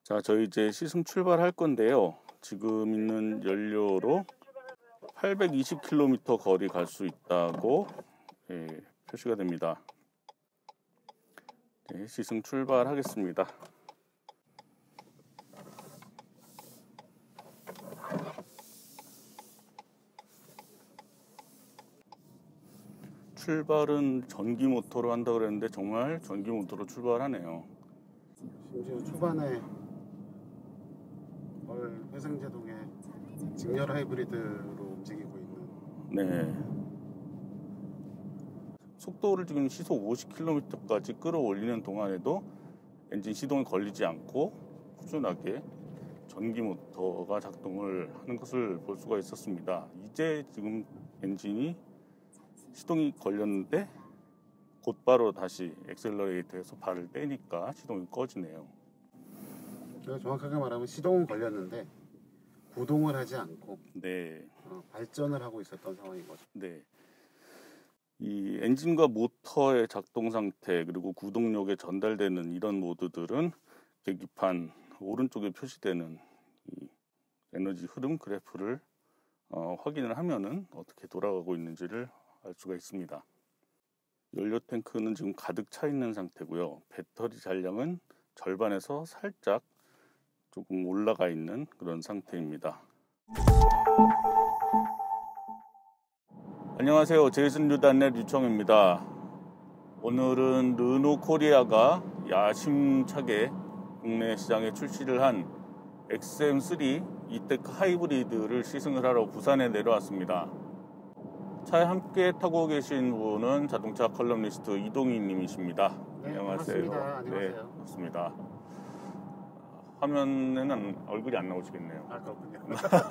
자, 저희 이제 시승 출발할 건데요. 지금 있는 연료로 820km 거리 갈 수 있다고 표시가 됩니다. 네, 시승 출발하겠습니다. 출발은 전기 모터로 한다고 그랬는데 정말 전기 모터로 출발하네요. 심지어 초반에 회생제동의 직렬 하이브리드로 움직이고 있는. 네. 속도를 지금 시속 50km까지 끌어올리는 동안에도 엔진 시동이 걸리지 않고 꾸준하게 전기 모터가 작동을 하는 것을 볼 수가 있었습니다. 이제 지금 엔진이 시동이 걸렸는데 곧바로 다시 엑셀러레이터에서 발을 떼니까 시동이 꺼지네요. 정확하게 말하면 시동은 걸렸는데 구동을 하지 않고 발전을 하고 있었던 상황인 거죠. 네. 이 엔진과 모터의 작동 상태 그리고 구동력에 전달되는 이런 모드들은 계기판 오른쪽에 표시되는 이 에너지 흐름 그래프를 확인을 하면은 어떻게 돌아가고 있는지를 알 수가 있습니다. 연료 탱크는 지금 가득 차 있는 상태고요. 배터리 잔량은 절반에서 살짝 조금 올라가 있는 그런 상태입니다. 안녕하세요. 제이슨 유단의 류청입니다. 오늘은 르노 코리아가 야심차게 국내 시장에 출시를 한 XM3 이테크 하이브리드를 시승을 하러 부산에 내려왔습니다. 차에 함께 타고 계신 분은 자동차 컬럼니스트 이동희 님이십니다. 네, 안녕하세요. 반갑습니다. 안녕하세요. 네, 반갑습니다. 화면에는 얼굴이 안 나오시겠네요. 아, 그렇군요.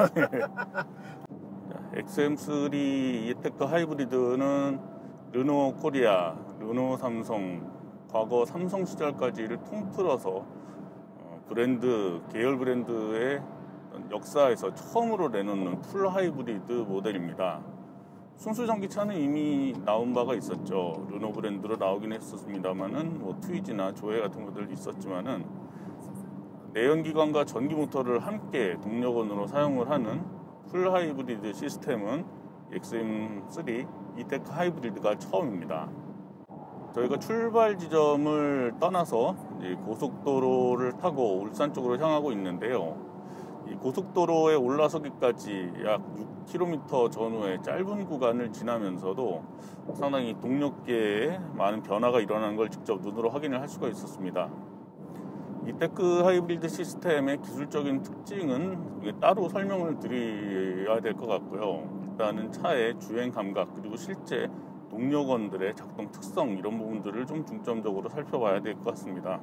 XM3 이테크 하이브리드는 르노 코리아, 르노 삼성, 과거 삼성 시절까지를 통틀어서 브랜드, 계열 브랜드의 역사에서 처음으로 내놓는 풀 하이브리드 모델입니다. 순수 전기차는 이미 나온 바가 있었죠. 르노 브랜드로 나오긴 했었습니다만은 트위지나 조에 같은 것들도 있었지만은 내연기관과 전기 모터를 함께 동력원으로 사용을 하는 풀 하이브리드 시스템은 XM3 이테크 하이브리드가 처음입니다. 저희가 출발 지점을 떠나서 이제 고속도로를 타고 울산 쪽으로 향하고 있는데요. 이 고속도로에 올라서기까지 약 6km 전후의 짧은 구간을 지나면서도 상당히 동력계에 많은 변화가 일어나는 걸 직접 눈으로 확인을 할 수가 있었습니다. 이테크 하이브리드 시스템의 기술적인 특징은 따로 설명을 드려야 될 것 같고요. 일단은 차의 주행 감각 그리고 실제 동력원들의 작동 특성 이런 부분들을 좀 중점적으로 살펴봐야 될 것 같습니다.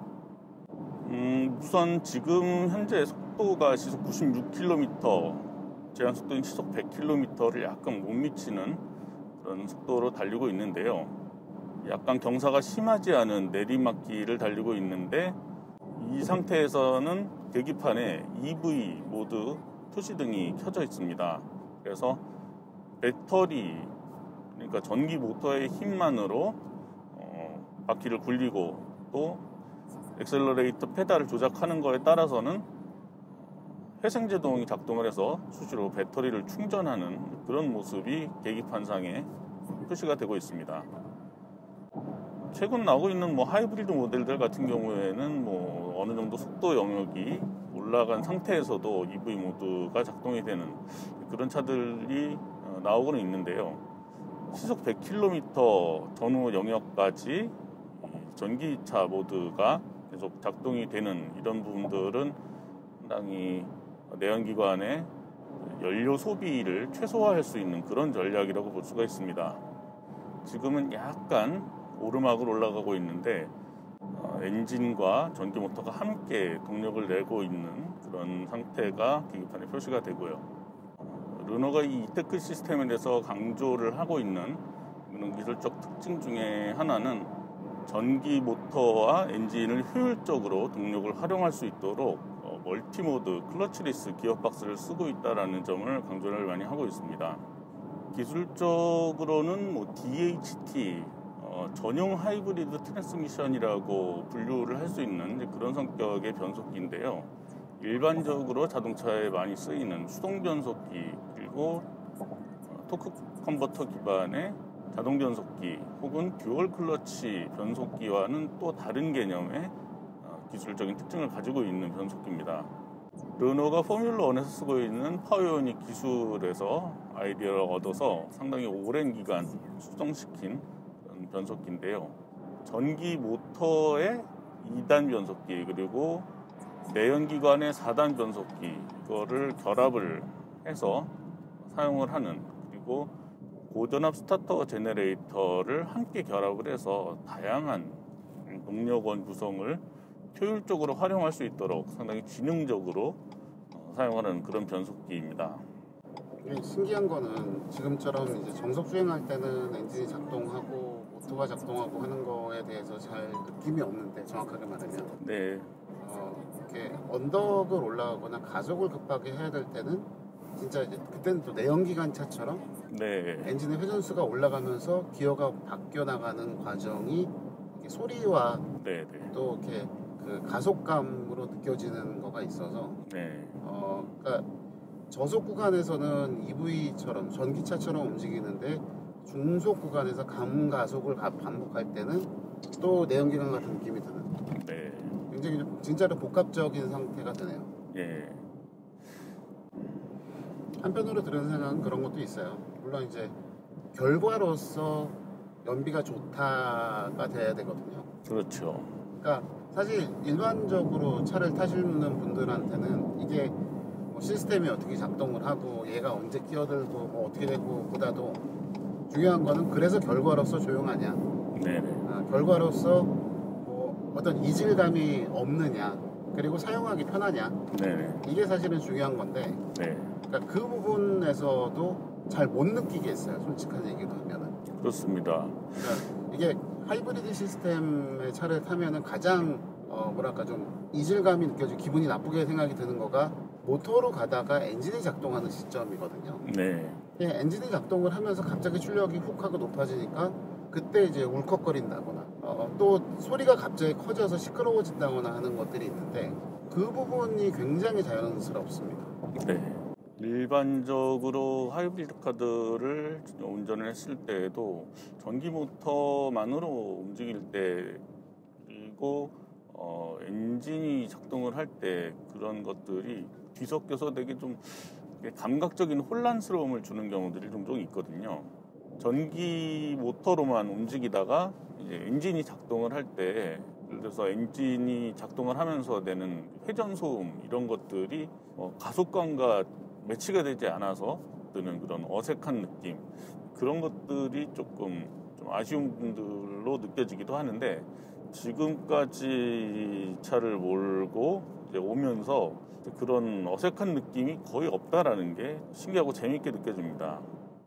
우선 지금 현재 속도가 시속 96km, 제한 속도는 시속 100km를 약간 못 미치는 그런 속도로 달리고 있는데요. 약간 경사가 심하지 않은 내리막길을 달리고 있는데 이 상태에서는 계기판에 EV 모드 표시등이 켜져 있습니다. 그래서 배터리, 그러니까 전기 모터의 힘만으로 바퀴를 굴리고 또 엑셀러레이터 페달을 조작하는 거에 따라서는 회생제동이 작동을 해서 수시로 배터리를 충전하는 그런 모습이 계기판상에 표시가 되고 있습니다. 최근 나오고 있는 하이브리드 모델들 같은 경우에는 어느 정도 속도 영역이 올라간 상태에서도 EV 모드가 작동이 되는 그런 차들이 나오고는 있는데요. 시속 100km 전후 영역까지 전기차 모드가 계속 작동이 되는 이런 부분들은 상당히 내연기관의 연료 소비를 최소화할 수 있는 그런 전략이라고 볼 수가 있습니다. 지금은 약간 오르막을 올라가고 있는데 엔진과 전기 모터가 함께 동력을 내고 있는 그런 상태가 계기판에 표시가 되고요. 르노가 이 이테크 시스템에 대해서 강조를 하고 있는 그런 기술적 특징 중에 하나는 전기 모터와 엔진을 효율적으로 동력을 활용할 수 있도록 멀티모드 클러치리스 기어박스를 쓰고 있다는 점을 강조를 많이 하고 있습니다. 기술적으로는 DHT 전용 하이브리드 트랜스미션이라고 분류를 할 수 있는 그런 성격의 변속기인데요. 일반적으로 자동차에 많이 쓰이는 수동 변속기 그리고 토크 컨버터 기반의 자동 변속기 혹은 듀얼 클러치 변속기와는 또 다른 개념의 기술적인 특징을 가지고 있는 변속기입니다. 르노가 포뮬러1에서 쓰고 있는 파워요닉 기술에서 아이디어를 얻어서 상당히 오랜 기간 수정시킨 변속기인데요. 전기 모터의 2단 변속기 그리고 내연기관의 4단 변속기 이거를 결합을 해서 사용을 하는, 그리고 고전압 스타터 제너레이터를 함께 결합을 해서 다양한 동력원 구성을 효율적으로 활용할 수 있도록 상당히 지능적으로 사용하는 그런 변속기입니다. 신기한 거는 지금처럼 이제 정석 주행할 때는 엔진이 작동하고 모터가 작동하고 하는 거에 대해서 잘 느낌이 없는데, 정확하게 말하면 네. 이렇게 언덕을 올라가거나 가속을 급하게 해야 될 때는 진짜 이제 그때는 또 내연기관 차처럼 네. 엔진의 회전수가 올라가면서 기어가 바뀌어 나가는 과정이 소리와 네. 또 이렇게 그 가속감으로 느껴지는 거가 있어서 네. 그러니까 저속 구간에서는 EV처럼 전기차처럼 움직이는데 중속 구간에서 감가속을 반복할 때는 또 내연기관 같은 느낌이 드는, 네. 굉장히 좀 진짜로 복합적인 상태가 드네요. 예. 한편으로 들은 생각은 그런 것도 있어요. 물론 이제 결과로서 연비가 좋다가 돼야 되거든요. 그렇죠. 그러니까 사실 일반적으로 차를 타시는 분들한테는 이게 뭐 시스템이 어떻게 작동을 하고 얘가 언제 끼어들고 뭐 어떻게 되고 보다도 중요한 거는 그래서 결과로서 조용하냐, 네네. 결과로서 뭐 어떤 이질감이 없느냐, 그리고 사용하기 편하냐, 네네. 이게 사실은 중요한 건데, 네. 그러니까 그 부분에서도 잘 못 느끼겠어요, 솔직한 얘기도 하면은. 그렇습니다. 그러니까 이게 하이브리드 시스템의 차를 타면은 가장 뭐랄까 좀 이질감이 느껴지고 기분이 나쁘게 생각이 드는 거가 모터로 가다가 엔진이 작동하는 시점이거든요. 네. 엔진이 작동을 하면서 갑자기 출력이 훅 하고 높아지니까 그때 이제 울컥거린다거나 또 소리가 갑자기 커져서 시끄러워진다거나 하는 것들이 있는데, 그 부분이 굉장히 자연스럽습니다. 네. 일반적으로 하이브리드 카들을 운전을 했을 때에도 전기 모터만으로 움직일 때, 그리고 엔진이 작동을 할 때 그런 것들이 뒤섞여서 되게 좀 감각적인 혼란스러움을 주는 경우들이 종종 있거든요. 전기 모터로만 움직이다가 이제 엔진이 작동을 할 때, 예를 들어서 엔진이 작동을 하면서 내는 회전 소음 이런 것들이 가속감과 매치가 되지 않아서 드는 그런 어색한 느낌, 그런 것들이 조금 좀 아쉬운 분들로 느껴지기도 하는데, 지금까지 차를 몰고 이제 오면서 그런 어색한 느낌이 거의 없다라는 게 신기하고 재밌게 느껴집니다.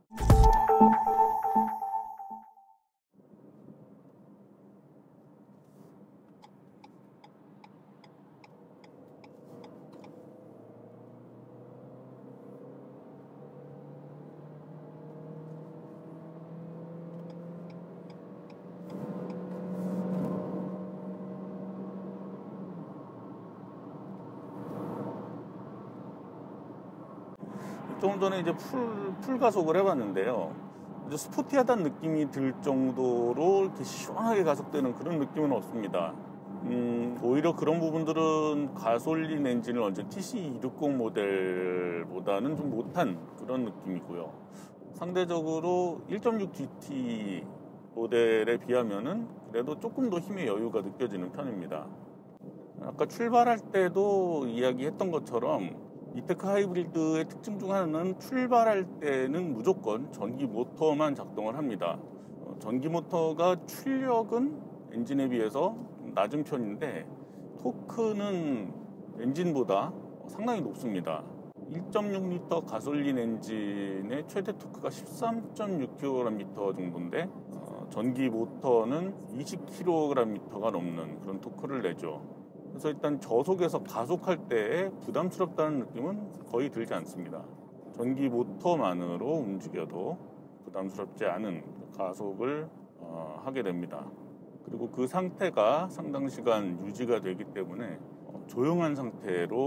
좀 전에 이제 풀 가속을 해봤는데요. 이제 스포티하다는 느낌이 들 정도로 이렇게 시원하게 가속되는 그런 느낌은 없습니다. 오히려 그런 부분들은 가솔린 엔진을 얹은 TC260 모델보다는 좀 못한 그런 느낌이고요. 상대적으로 1.6 GT 모델에 비하면은 그래도 조금 더 힘의 여유가 느껴지는 편입니다. 아까 출발할 때도 이야기했던 것처럼 이테크 하이브리드의 특징 중 하나는 출발할 때는 무조건 전기 모터만 작동을 합니다. 전기 모터가 출력은 엔진에 비해서 낮은 편인데 토크는 엔진보다 상당히 높습니다. 1.6L 가솔린 엔진의 최대 토크가 13.6kgm 정도인데 전기 모터는 20kgm가 넘는 그런 토크를 내죠. 그래서 일단 저속에서 가속할 때 부담스럽다는 느낌은 거의 들지 않습니다. 전기 모터만으로 움직여도 부담스럽지 않은 가속을 하게 됩니다. 그리고 그 상태가 상당 시간 유지가 되기 때문에 조용한 상태로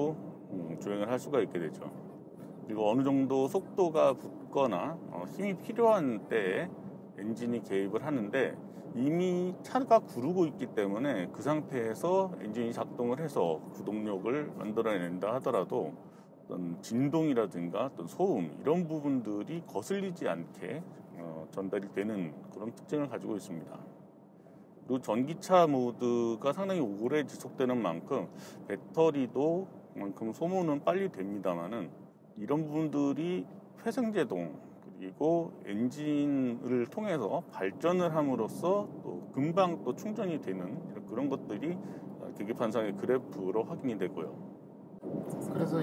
주행을 할 수가 있게 되죠. 그리고 어느 정도 속도가 붙거나 힘이 필요한 때에 엔진이 개입을 하는데 이미 차가 구르고 있기 때문에 그 상태에서 엔진이 작동을 해서 구동력을 만들어낸다 하더라도 어떤 진동이라든가 어떤 소음 이런 부분들이 거슬리지 않게 전달이 되는 그런 특징을 가지고 있습니다. 그리고 전기차 모드가 상당히 오래 지속되는 만큼 배터리도 그만큼 소모는 빨리 됩니다만은 이런 부분들이 회생제동 그리고 엔진을 통해서 발전을 함으로써 또 금방 또 충전이 되는 그런 것들이 계기판상의 그래프로 확인이 되고요. 그래서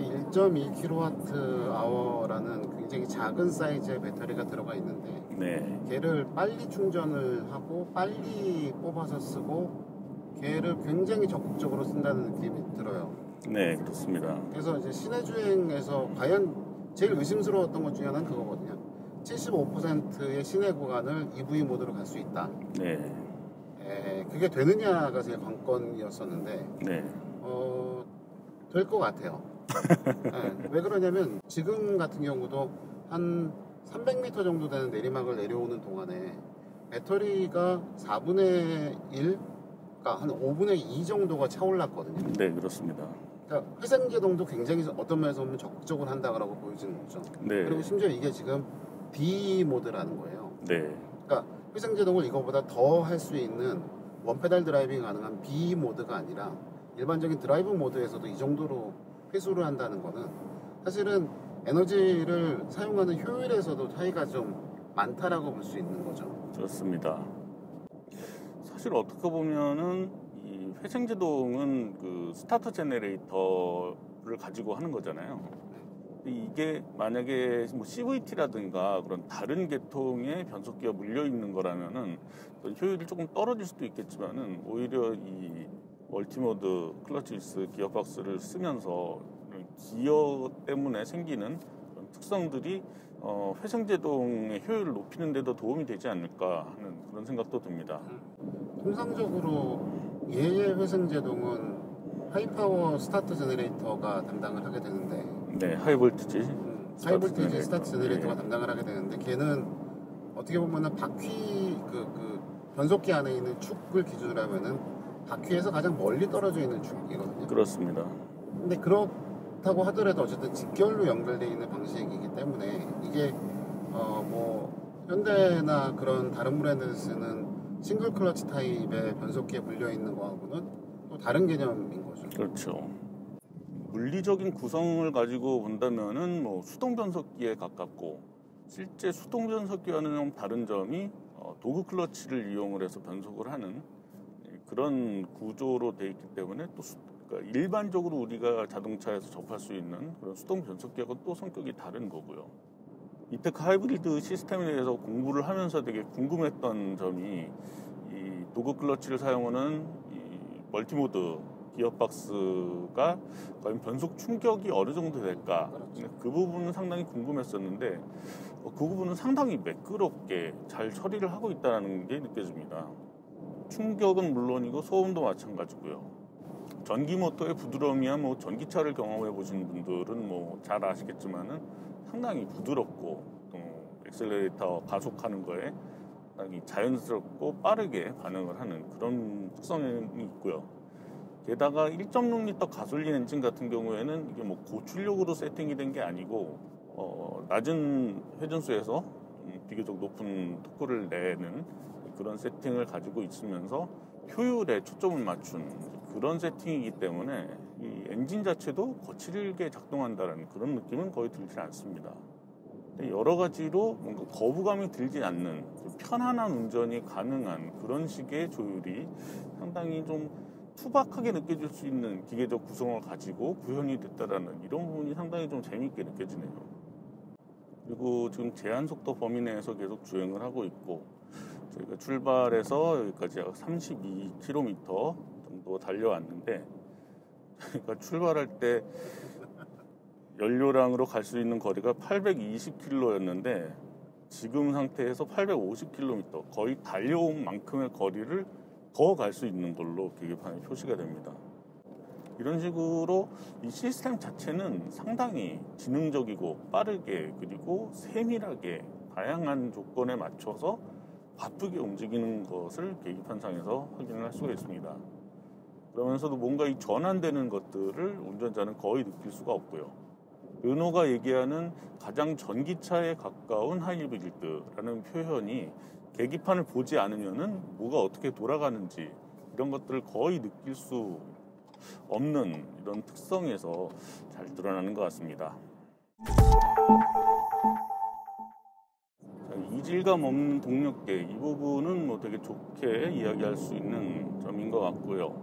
1.2kWh라는 굉장히 작은 사이즈의 배터리가 들어가 있는데 네, 걔를 빨리 충전을 하고 빨리 뽑아서 쓰고 걔를 굉장히 적극적으로 쓴다는 느낌이 들어요. 네, 그렇습니다. 그래서 이제 시내 주행에서 과연 제일 의심스러웠던 것 중에 하나는 그거거든요. 75%의 시내 구간을 EV 모드로 갈 수 있다. 네, 그게 되느냐가 제일 관건이었었는데 네, 될 것 같아요. 왜 그러냐면 지금 같은 경우도 한 300m 정도 되는 내리막을 내려오는 동안에 배터리가 4분의 1, 그러니까 한 5분의 2 정도가 차올랐거든요. 네, 그렇습니다. 그러니까 회생제동도 굉장히 어떤 면에서 보면 적극적으로 한다고 보여지는 거죠. 네, 그리고 심지어 이게 지금 B 모드라는 거예요. 네, 그러니까 회생제동을 이거보다 더 할 수 있는 원페달 드라이빙이 가능한 B 모드가 아니라 일반적인 드라이브 모드에서도 이 정도로 회수를 한다는 거는 사실은 에너지를 사용하는 효율에서도 차이가 좀 많다라고 볼 수 있는 거죠. 그렇습니다. 사실 어떻게 보면은 이 회생제동은 그 스타터 제네레이터를 가지고 하는 거잖아요. 이게 만약에 뭐 CVT라든가 그런 다른 계통의 변속기가 물려 있는 거라면은 효율이 조금 떨어질 수도 있겠지만은 오히려 이 멀티모드 클러치리스 기어박스를 쓰면서 기어 때문에 생기는 그런 특성들이 회생제동의 효율을 높이는 데도 도움이 되지 않을까 하는 그런 생각도 듭니다. 통상적으로 얘의 회생제동은 하이파워 스타트 제너레이터가 담당을 하게 되는데 네, 하이볼티지 하이볼티지 스타트 제너레이터가 네. 담당을 하게 되는데 걔는 어떻게 보면은 바퀴 그 변속기 안에 있는 축을 기준으로 하면은 바퀴에서 가장 멀리 떨어져 있는 축이거든요. 그렇습니다. 근데 그렇다고 하더라도 어쨌든 직결로 연결되어 있는 방식이기 때문에 이게 뭐 현대나 그런 다른 브랜드에서 쓰는 싱글 클러치 타입의 변속기에 물려 있는 거하고는 또 다른 개념인 거죠. 그렇죠. 물리적인 구성을 가지고 본다면은 뭐 수동 변속기에 가깝고 실제 수동 변속기와는 좀 다른 점이 도그 클러치를 이용을 해서 변속을 하는 그런 구조로 되어 있기 때문에 또 그러니까 일반적으로 우리가 자동차에서 접할 수 있는 그런 수동 변속기하고 또 성격이 다른 거고요. 이테크 하이브리드 시스템에 대해서 공부를 하면서 되게 궁금했던 점이 이 도그 클러치를 사용하는 이 멀티모드 기어박스가 과연 변속 충격이 어느 정도 될까? 그 부분은 상당히 궁금했었는데 그 부분은 상당히 매끄럽게 잘 처리를 하고 있다는 게 느껴집니다. 충격은 물론이고 소음도 마찬가지고요. 전기 모터의 부드러움이야 뭐 전기차를 경험해 보신 분들은 뭐 잘 아시겠지만은 상당히 부드럽고 또 엑셀레이터 가속하는 거에 상당히 자연스럽고 빠르게 반응을 하는 그런 특성이 있고요. 게다가 1.6L 가솔린 엔진 같은 경우에는 이게 뭐 고출력으로 세팅이 된 게 아니고 낮은 회전수에서 비교적 높은 토크를 내는 그런 세팅을 가지고 있으면서 효율에 초점을 맞춘 그런 세팅이기 때문에 이 엔진 자체도 거칠게 작동한다는 그런 느낌은 거의 들지 않습니다. 여러 가지로 뭔가 거부감이 들지 않는 편안한 운전이 가능한 그런 식의 조율이 상당히 좀 투박하게 느껴질 수 있는 기계적 구성을 가지고 구현이 됐다라는 이런 부분이 상당히 좀 재미있게 느껴지네요. 그리고 지금 제한 속도 범위 내에서 계속 주행을 하고 있고 저희가 출발해서 여기까지 32km 정도 달려왔는데 그러니까 출발할 때 연료량으로 갈 수 있는 거리가 820km였는데 지금 상태에서 850km 거의 달려온 만큼의 거리를 더 갈 수 있는 걸로 계기판에 표시가 됩니다. 이런 식으로 이 시스템 자체는 상당히 지능적이고 빠르게 그리고 세밀하게 다양한 조건에 맞춰서 바쁘게 움직이는 것을 계기판상에서 확인을 할 수가 있습니다. 그러면서도 뭔가 이 전환되는 것들을 운전자는 거의 느낄 수가 없고요. 르노가 얘기하는 가장 전기차에 가까운 하이브리드라는 표현이 계기판을 보지 않으면은 뭐가 어떻게 돌아가는지 이런 것들을 거의 느낄 수 없는 이런 특성에서 잘 드러나는 것 같습니다. 이질감 없는 동력계 이 부분은 뭐 되게 좋게 이야기할 수 있는 점인 것 같고요.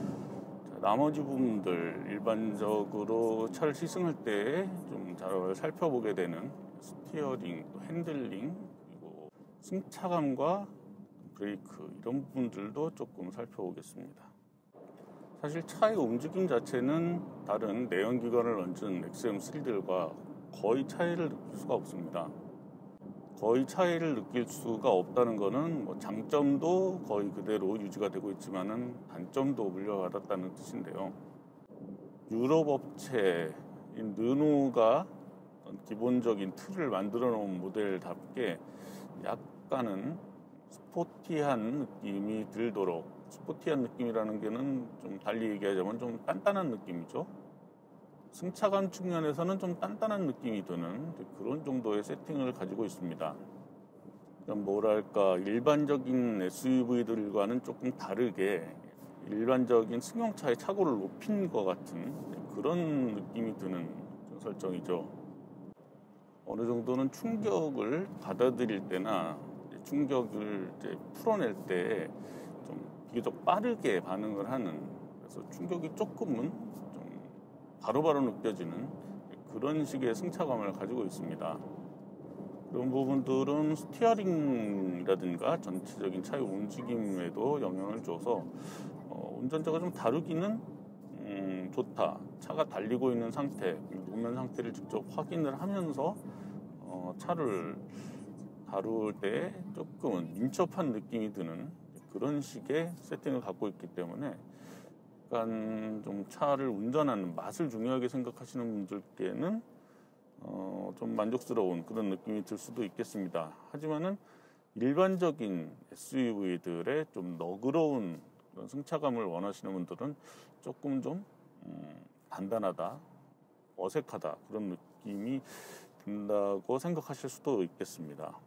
나머지 부분들 일반적으로 차를 시승할 때 좀 잘 살펴보게 되는 스티어링, 핸들링, 그리고 승차감과 브레이크 이런 부분들도 조금 살펴보겠습니다. 사실 차의 움직임 자체는 다른 내연기관을 얹은 XM3들과 거의 차이를 느낄 수가 없습니다. 거의 차이를 느낄 수가 없다는 것은 뭐 장점도 거의 그대로 유지가 되고 있지만은 단점도 물려받았다는 뜻인데요. 유럽 업체인 르노가 기본적인 틀을 만들어 놓은 모델답게 약간은 스포티한 느낌이 들도록, 스포티한 느낌이라는 게는 좀 달리 얘기하자면 좀 단단한 느낌이죠. 승차감 측면에서는 좀 단단한 느낌이 드는 그런 정도의 세팅을 가지고 있습니다. 뭐랄까 일반적인 SUV들과는 조금 다르게 일반적인 승용차의 차고를 높인 것 같은 그런 느낌이 드는 설정이죠. 어느 정도는 충격을 받아들일 때나 충격을 이제 풀어낼 때 좀 비교적 빠르게 반응을 하는, 그래서 충격이 조금은 좀 바로바로 느껴지는 그런 식의 승차감을 가지고 있습니다. 그런 부분들은 스티어링이라든가 전체적인 차의 움직임에도 영향을 줘서 운전자가 좀 다루기는 좋다. 차가 달리고 있는 상태, 노면 상태를 직접 확인을 하면서 차를 다룰 때 조금은 민첩한 느낌이 드는 그런 식의 세팅을 갖고 있기 때문에 약간 좀 차를 운전하는 맛을 중요하게 생각하시는 분들께는 좀 만족스러운 그런 느낌이 들 수도 있겠습니다. 하지만은 일반적인 SUV들의 좀 너그러운 그런 승차감을 원하시는 분들은 조금 좀 단단하다, 어색하다 그런 느낌이 든다고 생각하실 수도 있겠습니다.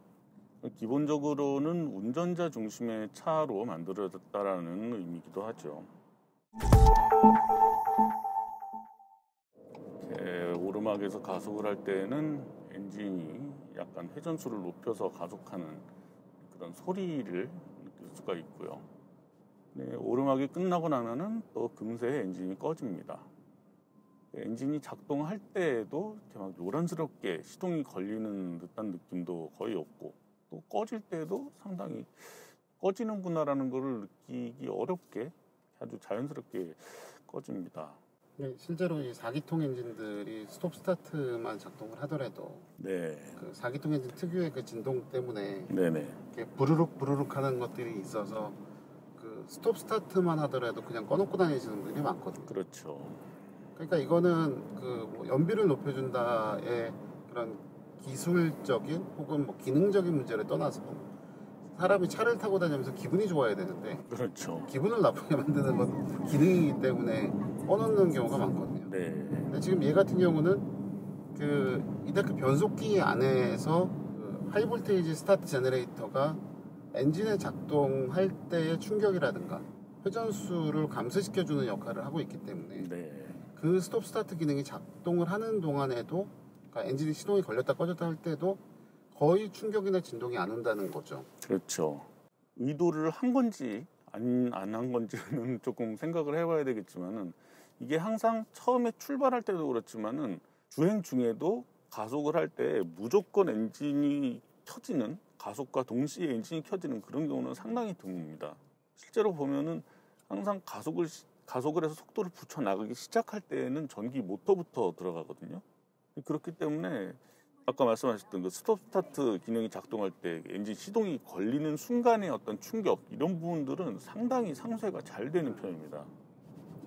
기본적으로는 운전자 중심의 차로 만들어졌다라는 의미이기도 하죠. 오르막에서 가속을 할 때는 엔진이 약간 회전수를 높여서 가속하는 그런 소리를 느낄 수가 있고요. 오르막이 끝나고 나면은 또 금세 엔진이 꺼집니다. 엔진이 작동할 때에도 이렇게 막 요란스럽게 시동이 걸리는 듯한 느낌도 거의 없고, 또 꺼질 때도 상당히 꺼지는구나라는 것을 느끼기 어렵게 아주 자연스럽게 꺼집니다. 실제로 이 4기통 엔진들이 스톱 스타트만 작동을 하더라도 네. 그 4기통 엔진 특유의 그 진동 때문에 네네. 이렇게 부르륵 하는 것들이 있어서 그 스톱 스타트만 하더라도 그냥 꺼놓고 다니시는 분들이 많거든요. 그렇죠. 그러니까 이거는 그 뭐 연비를 높여준다의 그런 기술적인 혹은 뭐 기능적인 문제를 떠나서 사람이 차를 타고 다니면서 기분이 좋아야 되는데, 그렇죠. 기분을 나쁘게 만드는 건 기능이기 때문에 꺼놓는 경우가 많거든요. 네. 근데 지금 얘 같은 경우는 그 이다크 변속기 안에서 그 하이볼테이지 스타트 제너레이터가 엔진에 작동할 때의 충격이라든가 회전수를 감소시켜주는 역할을 하고 있기 때문에 네. 그 스톱 스타트 기능이 작동을 하는 동안에도, 그러니까 엔진이 시동이 걸렸다 꺼졌다 할 때도 거의 충격이나 진동이 안 온다는 거죠. 그렇죠. 의도를 한 건지 안 한 건지는 조금 생각을 해봐야 되겠지만은, 이게 항상 처음에 출발할 때도 그렇지만은 주행 중에도 가속을 할 때 무조건 엔진이 켜지는, 가속과 동시에 엔진이 켜지는 그런 경우는 상당히 드뭅니다. 실제로 보면은 항상 가속을 해서 속도를 붙여 나가기 시작할 때에는 전기 모터부터 들어가거든요. 그렇기 때문에 아까 말씀하셨던 그 스톱 스타트 기능이 작동할 때 엔진 시동이 걸리는 순간의 어떤 충격, 이런 부분들은 상당히 상쇄가 잘 되는 편입니다.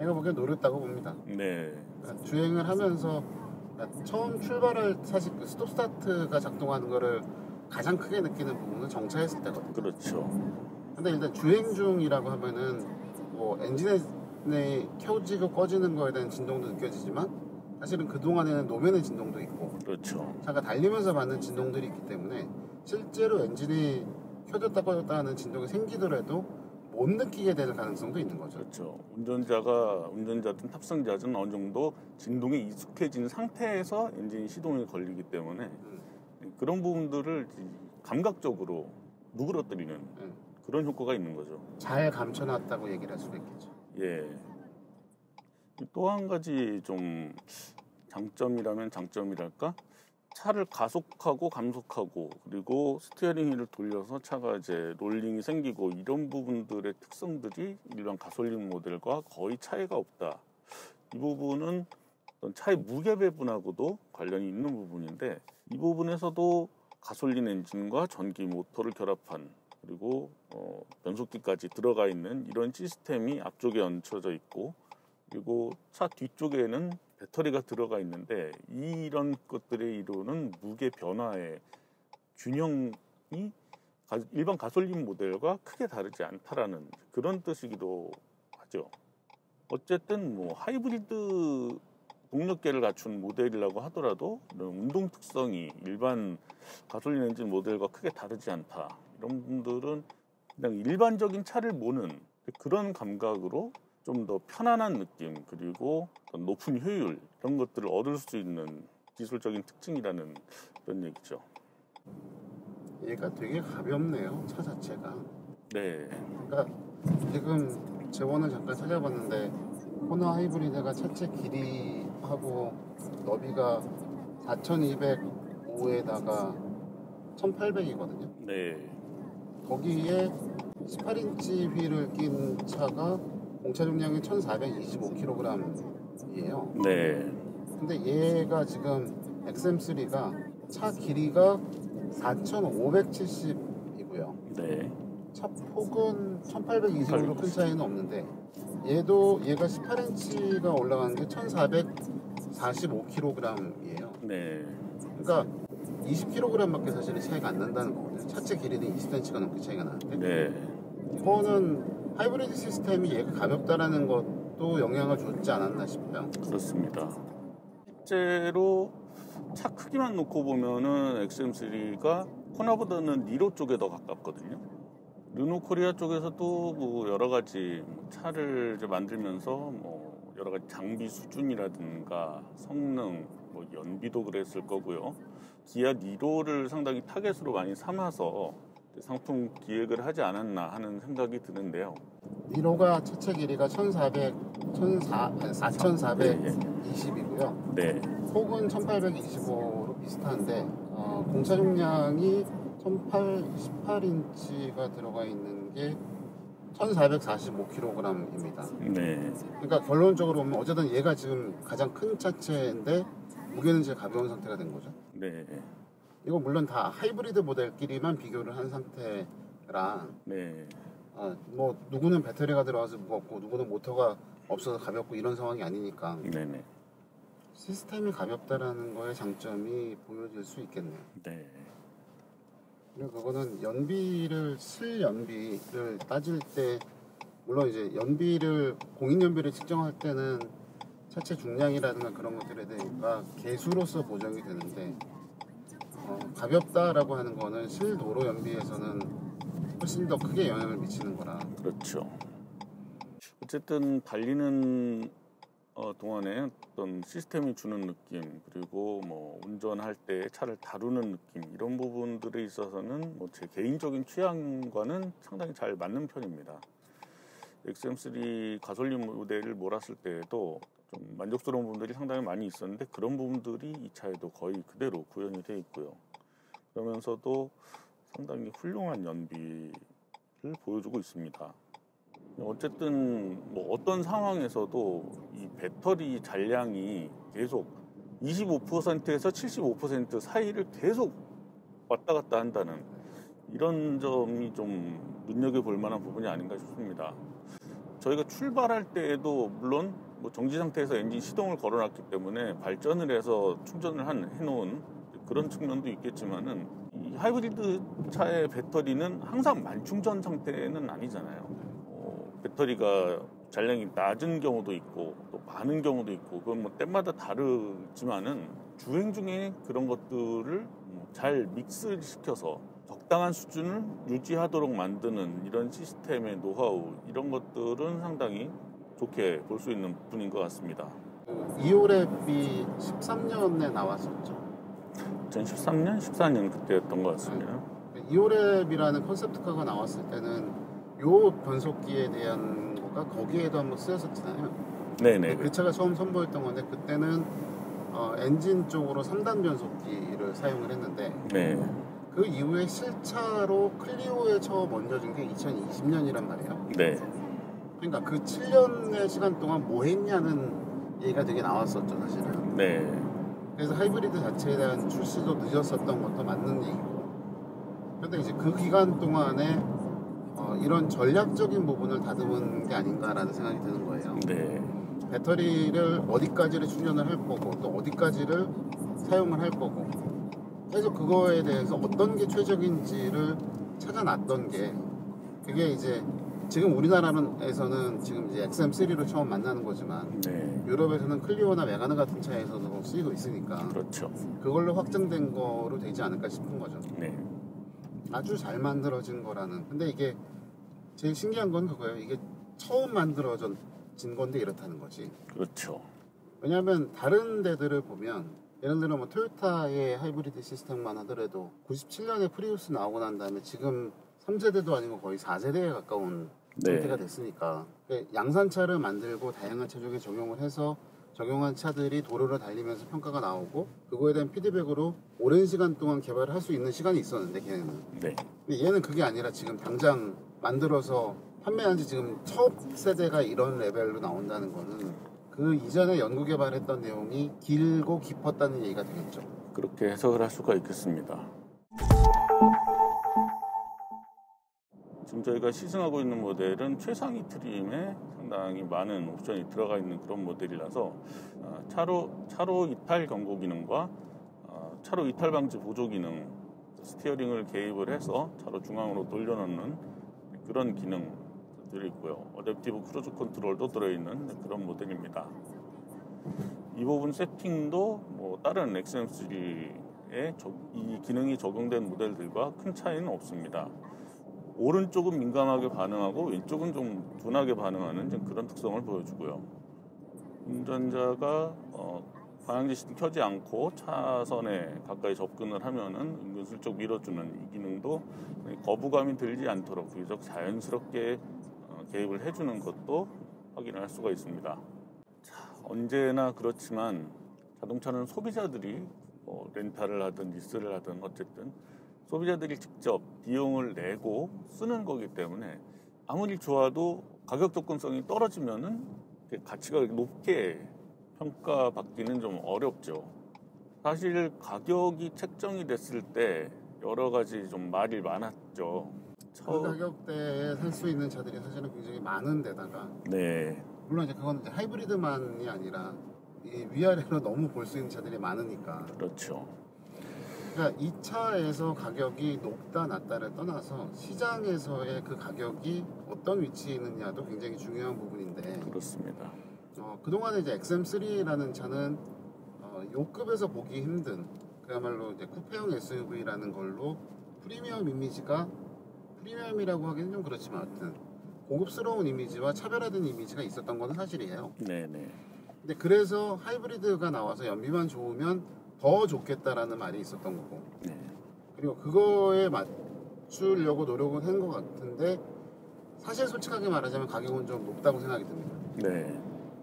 제가 보기엔 노렸다고 봅니다. 네. 그러니까 주행을 하면서 처음 출발할 사실 그 스톱 스타트가 작동하는 거를 가장 크게 느끼는 부분은 정차했을 때거든요. 그렇죠. 근데 일단 주행 중이라고 하면은 뭐 엔진에 켜지고 꺼지는 거에 대한 진동도 느껴지지만 사실은 그 동안에는 노면의 진동도 있고 그렇죠. 차가 달리면서 받는 진동들이 있기 때문에 실제로 엔진이 켜졌다 꺼졌다 하는 진동이 생기더라도 못 느끼게 될 가능성도 있는 거죠. 그렇죠. 운전자든 탑승자든 어느 정도 진동에 익숙해진 상태에서 엔진 시동이 걸리기 때문에 그런 부분들을 감각적으로 누그러뜨리는 그런 효과가 있는 거죠. 잘 감춰놨다고 얘기를 할 수가 있겠죠. 예. 또 한 가지 좀 장점이라면 장점이랄까? 차를 가속하고 감속하고 그리고 스티어링 휠을 돌려서 차가 이제 롤링이 생기고 이런 부분들의 특성들이 일반 가솔린 모델과 거의 차이가 없다. 이 부분은 어떤 차의 무게 배분하고도 관련이 있는 부분인데 이 부분에서도 가솔린 엔진과 전기 모터를 결합한 그리고 변속기까지 들어가 있는 이런 시스템이 앞쪽에 얹혀져 있고 그리고 차 뒤쪽에는 배터리가 들어가 있는데 이런 것들에 이루는 무게 변화의 균형이 일반 가솔린 모델과 크게 다르지 않다라는 그런 뜻이기도 하죠. 어쨌든 뭐 하이브리드 동력계를 갖춘 모델이라고 하더라도 이런 운동 특성이 일반 가솔린 엔진 모델과 크게 다르지 않다. 이런 분들은 그냥 일반적인 차를 모는 그런 감각으로 좀 더 편안한 느낌 그리고 높은 효율 이런 것들을 얻을 수 있는 기술적인 특징이라는 그런 얘기죠. 얘가 되게 가볍네요. 차 자체가. 네. 그러니까 지금 재원을 잠깐 찾아봤는데 호나 하이브리드가 차체 길이하고 너비가 4205에다가 1800이거든요. 네. 거기에 18인치 휠을 낀 차가 공차重量이 1425kg이에요. 네. 근데 얘가 지금 XM3가 차 길이가 4570이고요. 네. 차 폭은 1820으로 큰 차이는 없는데 얘가 18인치가 올라가는 게 1445kg이에요. 네. 그러니까 20kg밖에 사실은 차이가 안 난다는 거거든요. 차체 길이는 20cm가 넘게 차이가 나는데 네. 이거는 하이브리드 시스템이 얘가 가볍다라는 것도 영향을 줬지 않았나 싶어요. 그렇습니다. 실제로 차 크기만 놓고 보면은 XM3가 코나보다는 니로 쪽에 더 가깝거든요. 르노 코리아 쪽에서도 뭐 여러 가지 차를 이제 만들면서 뭐 여러 가지 장비 수준이라든가 성능, 뭐 연비도 그랬을 거고요. 기아 니로를 상당히 타겟으로 많이 삼아서 상품 기획을 하지 않았나 하는 생각이 드는데요. 니로가 차체 길이가 4420이고요. 네. 폭은 1825로 비슷한데 공차重量이 18인치가 들어가 있는 게 1445kg입니다. 네. 그러니까 결론적으로 보면 어쨌든 얘가 지금 가장 큰 차체인데 무게는 제일 가벼운 상태가 된 거죠. 네. 이거 물론 다 하이브리드 모델끼리만 비교를 한 상태라 네. 뭐 누구는 배터리가 들어가서 무겁고 누구는 모터가 없어서 가볍고 이런 상황이 아니니까 네네. 시스템이 가볍다라는 거의 장점이 보여질 수 있겠네요. 네. 그리고 그거는 연비를 따질 때 물론 이제 공인 연비를 측정할 때는 차체 중량이라든가 그런 것들에 대해서 계수로서 보정이 되는데 가볍다라고 하는 거는 실도로 연비에서는 훨씬 더 크게 영향을 미치는 거라. 그렇죠. 어쨌든 달리는 동안에 어떤 시스템이 주는 느낌 그리고 뭐 운전할 때 차를 다루는 느낌 이런 부분들에 있어서는 뭐 제 개인적인 취향과는 상당히 잘 맞는 편입니다. XM3 가솔린 모델을 몰았을 때에도 좀 만족스러운 부분들이 상당히 많이 있었는데 그런 부분들이 이 차에도 거의 그대로 구현이 되어 있고요. 그러면서도 상당히 훌륭한 연비를 보여주고 있습니다. 어쨌든 뭐 어떤 상황에서도 이 배터리 잔량이 계속 25%에서 75% 사이를 계속 왔다 갔다 한다는 이런 점이 좀 눈여겨볼 만한 부분이 아닌가 싶습니다. 저희가 출발할 때에도 물론 뭐 정지 상태에서 엔진 시동을 걸어놨기 때문에 발전을 해서 충전을 해놓은 그런 측면도 있겠지만은 이 하이브리드 차의 배터리는 항상 만충전 상태는 아니잖아요. 배터리가 잔량이 낮은 경우도 있고 또 많은 경우도 있고 그건 뭐 때마다 다르지만은 주행 중에 그런 것들을 잘 믹스시켜서 적당한 수준을 유지하도록 만드는 이런 시스템의 노하우 이런 것들은 상당히 좋게 볼 수 있는 부분인 것 같습니다. 2홀랩이 13년에 나왔었죠. 2013년, 14년 그때였던 것 같습니다. 2홀랩이라는 컨셉트카가 나왔을 때는 요 변속기에 대한 거가 거기에도 한번 쓰였었잖아요. 네네. 그 차가 처음 선보였던 건데 그때는 엔진 쪽으로 3단 변속기를 사용을 했는데 네. 그 이후에 실차로 클리오에 처음 얹어준 게 2020년이란 말이에요. 네. 그러니까 그 7년의 시간 동안 뭐 했냐는 얘기가 되게 나왔었죠, 사실은. 네. 그래서 하이브리드 자체에 대한 출시도 늦었었던 것도 맞는 얘기고. 그런데 이제 그 기간 동안에 이런 전략적인 부분을 다듬은 게 아닌가라는 생각이 드는 거예요. 네. 배터리를 어디까지를 충전을 할 거고 또 어디까지를 사용을 할 거고 계속 그거에 대해서 어떤 게 최적인지를 찾아놨던 게 그게 이제 지금 우리나라에서는 지금 이제 XM3로 처음 만나는 거지만 네. 유럽에서는 클리오나 메가너 같은 차에서도 쓰이고 있으니까 그렇죠. 그걸로 확정된 거로 되지 않을까 싶은 거죠. 네. 아주 잘 만들어진 거라는. 근데 이게 제일 신기한 건 그거예요. 이게 처음 만들어진 건데 이렇다는 거지. 그렇죠. 왜냐하면 다른 데들을 보면 예를 들어 뭐 토요타의 하이브리드 시스템만 하더라도 97년에 프리우스 나오고 난 다음에 지금 3세대도 아니고 거의 4세대에 가까운 네. 상태가 됐으니까 양산차를 만들고 다양한 체중에 적용을 해서 적용한 차들이 도로를 달리면서 평가가 나오고 그거에 대한 피드백으로 오랜 시간 동안 개발을 할 수 있는 시간이 있었는데 걔네는. 네. 근데 얘는 그게 아니라 지금 당장 만들어서 판매한 지 지금 첫 세대가 이런 레벨로 나온다는 거는 그 이전에 연구 개발했던 내용이 길고 깊었다는 얘기가 되겠죠. 그렇게 해석을 할 수가 있겠습니다. 지금 저희가 시승하고 있는 모델은 최상위 트림에 상당히 많은 옵션이 들어가 있는 그런 모델이라서 차로 이탈 경고 기능과 차로 이탈 방지 보조 기능, 스티어링을 개입을 해서 차로 중앙으로 돌려놓는 그런 기능들이 있고요. 어댑티브 크루즈 컨트롤도 들어있는 그런 모델입니다. 이 부분 세팅도 뭐 다른 XM3에 이 기능이 적용된 모델들과 큰 차이는 없습니다. 오른쪽은 민감하게 반응하고 왼쪽은 좀 둔하게 반응하는 그런 특성을 보여주고요. 운전자가 방향지 시동 켜지 않고 차선에 가까이 접근을 하면은 은근슬쩍 밀어주는 이 기능도 거부감이 들지 않도록 비교적 자연스럽게 개입을 해주는 것도 확인할 수가 있습니다. 자, 언제나 그렇지만 자동차는 소비자들이 렌탈을 하든 리스를 하든 어쨌든 소비자들이 직접 비용을 내고 쓰는 거기 때문에 아무리 좋아도 가격 접근성이 떨어지면은 가치가 높게 평가받기는 좀 어렵죠. 사실 가격이 책정이 됐을 때 여러 가지 좀 말이 많았죠. 그 가격대에 살 수 있는 차들이 사실은 굉장히 많은 데다가 네. 물론 이제 그건 이제 하이브리드만이 아니라 이 위아래로 너무 볼 수 있는 차들이 많으니까. 그렇죠. 그러니까 이 차에서 가격이 높다 낮다를 떠나서 시장에서의 그 가격이 어떤 위치에 있느냐도 굉장히 중요한 부분인데 그렇습니다. 그동안에 이제 XM3라는 차는 요급에서 보기 힘든 그야말로 이제 쿠페형 SUV라는 걸로 프리미엄 이미지가 프리미엄이라고 하기는 좀 그렇지만 하여튼 고급스러운 이미지와 차별화된 이미지가 있었던 건 사실이에요. 네네. 근데 그래서 하이브리드가 나와서 연비만 좋으면 더 좋겠다라는 말이 있었던 거고. 네. 그리고 그거에 맞추려고 노력을 한 것 같은데 사실 솔직하게 말하자면 가격은 좀 높다고 생각이 듭니다. 네.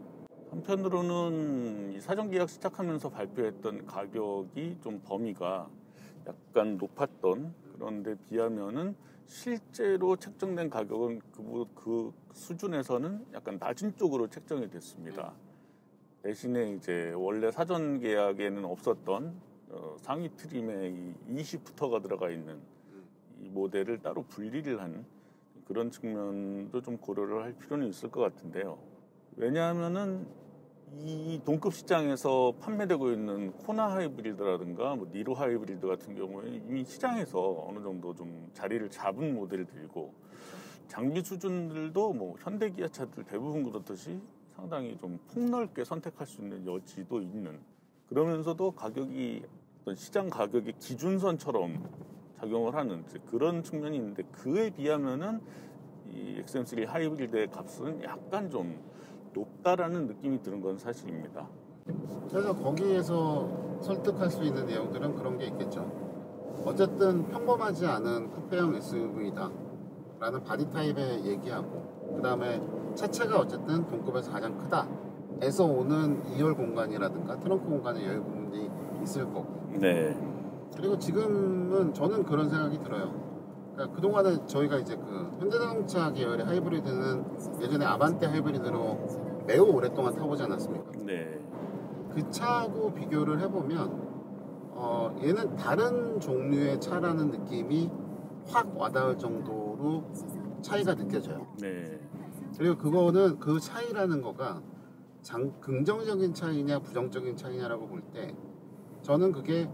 한편으로는 이 사전 계약 시작하면서 발표했던 가격이 좀 범위가 약간 높았던 그런데 비하면은 실제로 책정된 가격은 그 수준에서는 약간 낮은 쪽으로 책정이 됐습니다. 대신에 이제 원래 사전 계약에는 없었던 상위 트림에 이 20부터가 들어가 있는 이 모델을 따로 분리를 한 그런 측면도 좀 고려를 할 필요는 있을 것 같은데요. 왜냐하면은 이 동급 시장에서 판매되고 있는 코나 하이브리드라든가 뭐 니로 하이브리드 같은 경우에 이미 시장에서 어느 정도 좀 자리를 잡은 모델들이고, 장비 수준들도 뭐 현대 기아차들 대부분 그렇듯이 상당히 좀 폭넓게 선택할 수 있는 여지도 있는, 그러면서도 가격이 어떤 시장 가격의 기준선처럼 작용을 하는 그런 측면이 있는데, 그에 비하면은 이 XM3 하이브리드의 값은 약간 좀 높다라는 느낌이 드는 건 사실입니다. 그래서 거기에서 설득할 수 있는 내용들은 그런 게 있겠죠. 어쨌든 평범하지 않은 쿠페형 SUV다 라는 바디 타입에 얘기하고, 그 다음에 차체가 어쨌든 동급에서 가장 크다 에서 오는 2열 공간이라든가 트렁크 공간의 여유 부분이 있을 거고. 네. 그리고 지금은 저는 그런 생각이 들어요. 그러니까 그동안에 저희가 이제 그 현대자동차 계열의 하이브리드는 예전에 아반떼 하이브리드로 매우 오랫동안 타보지 않았습니까? 네. 그 차하고 비교를 해보면 얘는 다른 종류의 차라는 느낌이 확 와닿을 정도로 차이가 느껴져요. 네. 그리고 그거는 그 차이라는 거가 긍정적인 차이냐 부정적인 차이냐라고 볼 때 저는 그게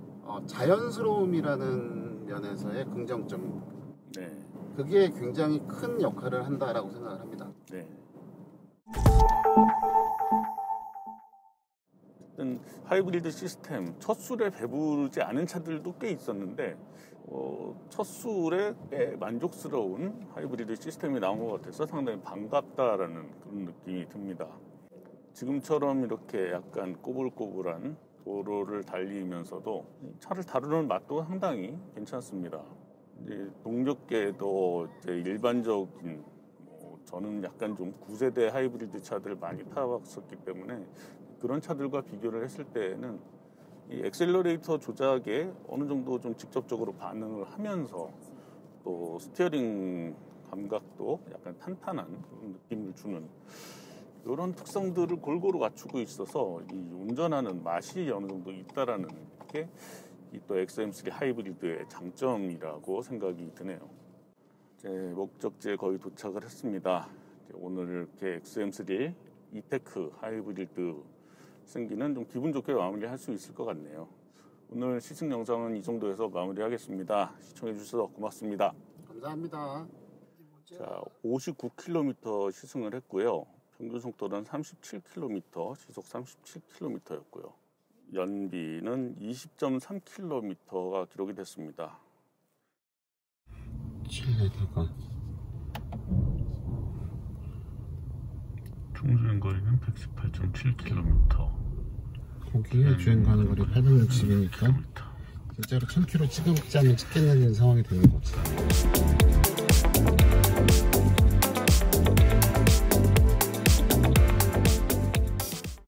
자연스러움이라는 면에서의 긍정점입니다. 네. 그게 굉장히 큰 역할을 한다라고 생각을 합니다. 네. 하이브리드 시스템 첫 술에 배부르지 않은 차들도 꽤 있었는데 첫 술에 꽤 만족스러운 하이브리드 시스템이 나온 것 같아서 상당히 반갑다라는 그런 느낌이 듭니다. 지금처럼 이렇게 약간 꼬불꼬불한 도로를 달리면서도 차를 다루는 맛도 상당히 괜찮습니다. 이제 동력계도 이제 일반적인 저는 약간 좀 9세대 하이브리드 차들을 많이 타봤었기 때문에 그런 차들과 비교를 했을 때는 이 엑셀러레이터 조작에 어느 정도 좀 직접적으로 반응을 하면서 또 스티어링 감각도 약간 탄탄한 그런 느낌을 주는 이런 특성들을 골고루 갖추고 있어서 이 운전하는 맛이 어느 정도 있다라는 게 또 XM3 하이브리드의 장점이라고 생각이 드네요. 이제 목적지에 거의 도착을 했습니다. 오늘 이렇게 XM3 이테크 하이브리드 승기는 좀 기분 좋게 마무리할 수 있을 것 같네요. 오늘 시승 영상은 이 정도에서 마무리하겠습니다. 시청해주셔서 고맙습니다. 감사합니다. 자, 59km 시승을 했고요. 평균 속도는 37km, 시속 37km였고요. 연비는 20.3km가 기록이 됐습니다. 7리터가 총주행거리는 118.7km. 거기에 주행가는 거리 860km. 실제로 1000km 찍어먹지 않으면 찍겠는 상황이 되는 거지.